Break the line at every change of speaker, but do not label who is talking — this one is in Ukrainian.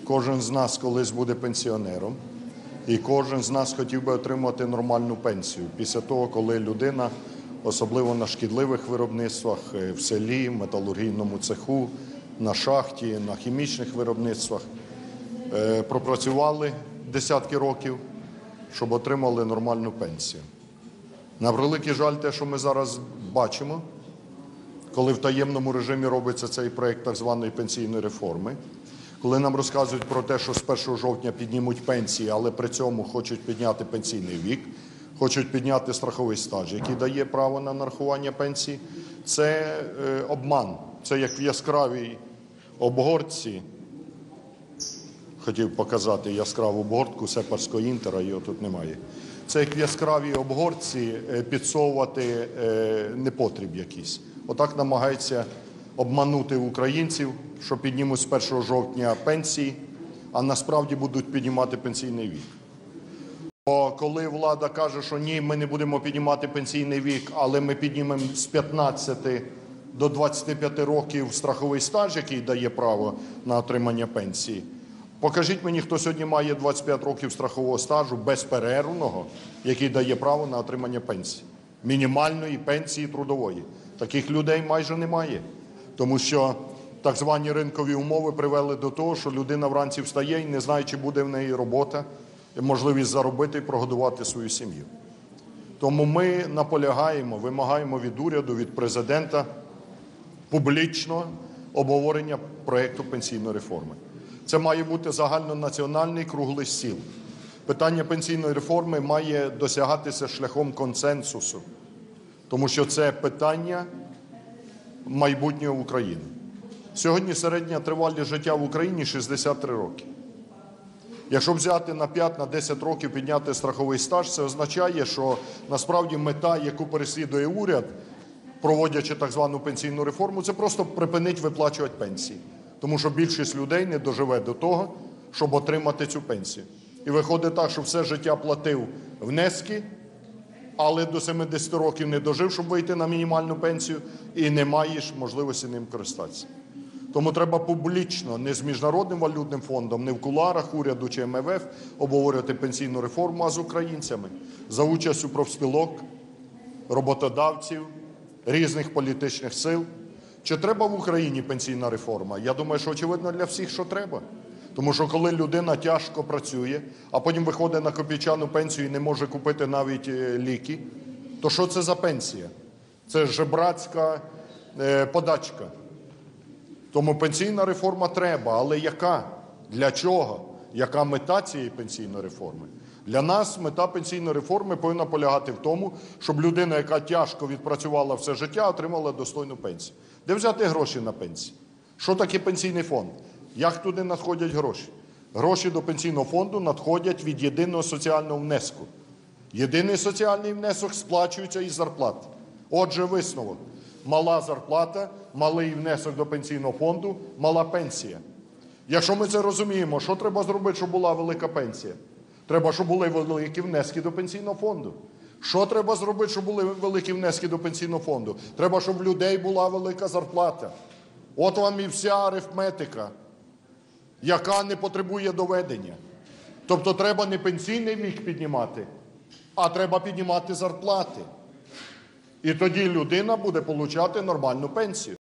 Кожен з нас колись буде пенсіонером, і кожен з нас хотів би отримати нормальну пенсію після того, коли людина, особливо на шкідливих виробництвах, в селі, в металургійному цеху, на шахті, на хімічних виробництвах, пропрацювали десятки років, щоб отримали нормальну пенсію. На превеликий жаль, те, що ми зараз бачимо, коли в таємному режимі робиться цей проєкт так званої пенсійної реформи, коли нам розказують про те, що з 1 жовтня піднімуть пенсії, але при цьому хочуть підняти пенсійний вік, хочуть підняти страховий стаж, який дає право на нарахування пенсії, це обман. Це як в яскравій обгортці. Хотів показати яскраву обгортку сепарського інтера, його тут немає. Це як в яскравій обгортці підсовувати непотріб якийсь. Отак намагається обманути українців, що піднімуть з 1 жовтня пенсії, а насправді будуть піднімати пенсійний вік. Бо коли влада каже, що ні, ми не будемо піднімати пенсійний вік, але ми піднімемо з 15 до 25 років страховий стаж, який дає право на отримання пенсії, покажіть мені, хто сьогодні має 25 років страхового стажу безперервного, який дає право на отримання пенсії. Мінімальної пенсії трудової. Таких людей майже немає. Тому що так звані ринкові умови привели до того, що людина вранці встає і не знає, чи буде в неї робота, можливість заробити і прогодувати свою сім'ю. Тому ми наполягаємо, вимагаємо від уряду, від президента публічного обговорення проєкту пенсійної реформи. Це має бути загальнонаціональний круглий стіл. Питання пенсійної реформи має досягатися шляхом консенсусу, тому що це питання майбутнього України. Сьогодні середня тривалість життя в Україні 63 роки. Якщо взяти на 5-10 років підняти страховий стаж, це означає, що насправді мета, яку переслідує уряд, проводячи так звану пенсійну реформу, це просто припинить виплачувати пенсії. Тому що більшість людей не доживе до того, щоб отримати цю пенсію. І виходить так, що все життя платив внески, але до 70 років не дожив, щоб вийти на мінімальну пенсію, і не маєш можливості ним користатися. Тому треба публічно, не з Міжнародним валютним фондом, не в кулуарах уряду чи МВФ обговорювати пенсійну реформу, а з українцями, за участю профспілок, роботодавців, різних політичних сил. Чи треба в Україні пенсійна реформа? Я думаю, що очевидно для всіх, що треба. Тому що коли людина тяжко працює, а потім виходить на копійчану пенсію і не може купити навіть ліки, то що це за пенсія? Це жебрацька подачка. Тому пенсійна реформа треба, але яка? Для чого? Яка мета цієї пенсійної реформи? Для нас мета пенсійної реформи повинна полягати в тому, щоб людина, яка тяжко відпрацювала все життя, отримала достойну пенсію. Де взяти гроші на пенсію? Що таке пенсійний фонд? Як туди надходять гроші? Гроші до пенсійного фонду надходять від єдиного соціального внеску. Єдиний соціальний внесок сплачується із зарплати. Отже, висновок. Мала зарплата, малий внесок до пенсійного фонду, мала пенсія. Якщо ми це розуміємо, що треба зробити, щоб була велика пенсія? Треба, щоб були великі внески до пенсійного фонду. Що треба зробити, щоб були великі внески до пенсійного фонду? Треба, щоб в людей була велика зарплата. От вам і вся арифметика, яка не потребує доведення. Тобто треба не пенсійний вік піднімати, а треба піднімати зарплати. І тоді людина буде отримувати нормальну пенсію.